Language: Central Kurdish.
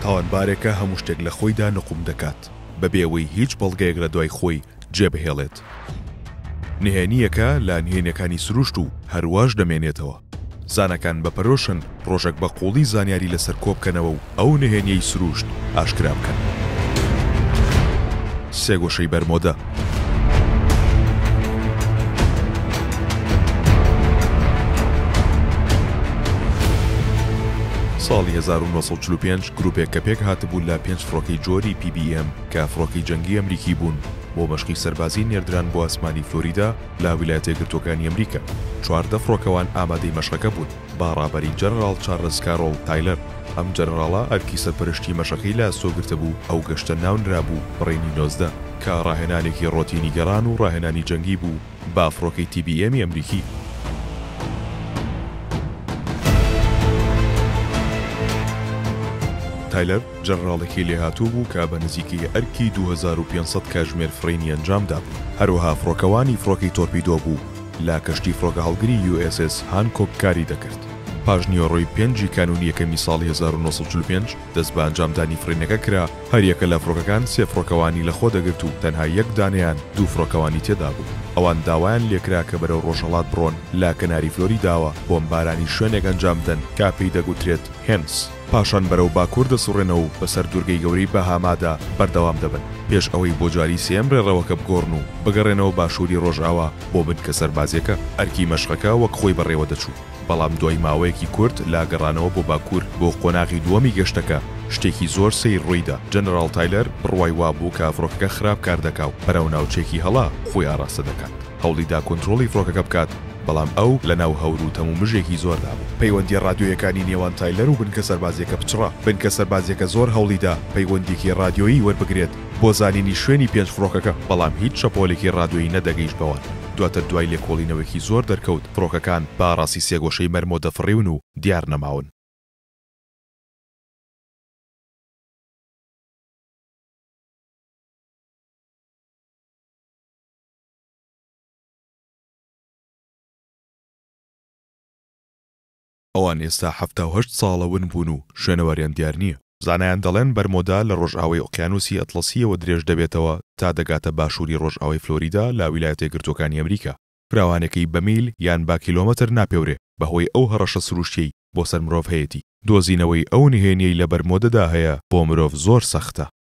تاوانبارێکە هەموو شتێک لە خۆیدا نقوم دەکات بەبێەوەی هیچ بەڵگەیەک لە دوای خۆی جێبهێڵێت. نهێنیەکە لە نهێنیەکانی سروشت و هەرواش دەمێنێتەوە. زانەکان بەپەرۆشن ڕۆژێک بە قوڵی زانیاری لەسەر کۆبکەنەوە و ئەو نهێنیەی سروشت ئاشکرا بکەن. سێگۆشەی بەرمۆدە. ساڵی 1945 گروپێک کە پێک هاتبوو لە 5 فڕۆکەی جۆری PBM کە فڕۆکەی جەنگی ئەمریکی بوون بۆ مەشقی سەربازی نێردران بۆ ئاسمانی فلۆریدا لە ویلایەتە یەکگرتووەکانی ئەمریکا. 14 فڕۆکەوان ئامادەی مەشقەکە بوون با ڕابەری جەنەڕاڵ چارلز کارۆڵ تایلەر. ئەم جەنەڕاڵە ئەرکی سەرپەرشتی مەشقەکەی لە سۆگرتە بوو ئەو گەشتە ناونرا بوو بڕێنی 19 کە ڕاهێنانێکی ڕۆتینی گەڕان و ڕاهێنانی جەنگی بوو با فڕۆکەی TBM ئەمریکی. تایلەر جەنەڕاڵێکی لێهاتوو بوو کە بە نزیکی ئەرکی 2500 کاتژمێر فرێنی ئەنجامدا بوو. هەروەها فڕۆکەوانی فڕۆکەی تۆرپیدۆ بوو لە کەشتی فڕۆکە هەڵگری USS هانکۆک کاری دەکرد. پاش نیۆڕۆی 5 کانونی یەکەمی ساڵی 1945 دەست بە ئەنجامدانی فرێنەکە کرا. هەریەکە لە فڕۆکەکان 3 فڕۆکەوانی لە خۆ دەگرت و تەنها یەک دانەیان 2 فڕۆکەوانی تێدا بوو. ئەوان داوایان لێکرا کە بەرەو ڕۆژهەڵات بڕۆن لە کەناری فلۆریداوە بۆمبارانی شوێنێک ئەنجامدەن کە پێی دەگوترێت هێنس. پاشان بەرەو باکوور دەسوڕێنەوە و بەسەر دوورگەی گەورەی بەهامادا بەردەوام دەبن پێش ئەوەی بۆ جاری سێم ڕێڕەوەکە بگۆڕن و بگەڕێنەوە باشووری ڕۆژئاوا بۆ بنکە سەربازیەکە. ئەرکی مەشقەکە وەک خۆی بەڕێوە دەچوو. بەڵام دوای ماوەیەکی کورت لا گەڕانەوە بۆ باکوور بۆ قۆناغی دووەمی گەشتەکە شتێکی زۆر سەیر ڕوویدا. جەنەڕاڵ تایلەر بڕوای وابوو کە فڕۆکەکە خراپ کار دەکا و بەرەو ناوچێکی هەڵا خۆی ئاراستە دەکات. هەوڵیدا کۆنتڕۆڵی فڕۆکەکە بکات بەڵام ئەو لە ناو هەور و تەمومژێکی زۆردا بوو. پەیوەندی ڕادیۆیەکانی نێوان تایلەر و بنکە سەربازیەکە پچڕا. بنکە سەربازیەکە زۆر هەوڵیدا پەیوەندێکی ڕادیۆیی وەربگرێت بۆ زانینی شوێنی 5 فڕۆکەکە بەڵام هیچ شەپۆلێکی ڕادیۆیی نەدەگەیشت بەوان. دواتر دوای لێکۆڵینەوەیەکی زۆر دەرکەوت فڕۆکەکان باڕاستی سێگۆشەی مەرمۆ دەفڕێون و دیار نەماون. ئەوان ئێستا 78 ساڵە ون بوون و شوێنەوەریان دیار نییە. زانایان دەڵێن بەرمۆدا لە ڕۆژئاوای ئۆقیانوسی ئەتلەسیەوە درێژ دەبێتەوە تا دەگاتە باشووری ڕۆژئاوای فلۆریدا لە ویلایەتە یەکگرتووەکانی ئەمریکا. فراوانەکەی بە میل یان با کیلۆمەتر ناپێورێ بەهۆی ئەو هەڕەشە سروشتیەی بۆ سەر مرۆڤ هەیەتی. دۆزینەوەی ئەو نهێنیەی لە بەرمۆدەدا هەیە بۆ مرۆڤ زۆر سەختە.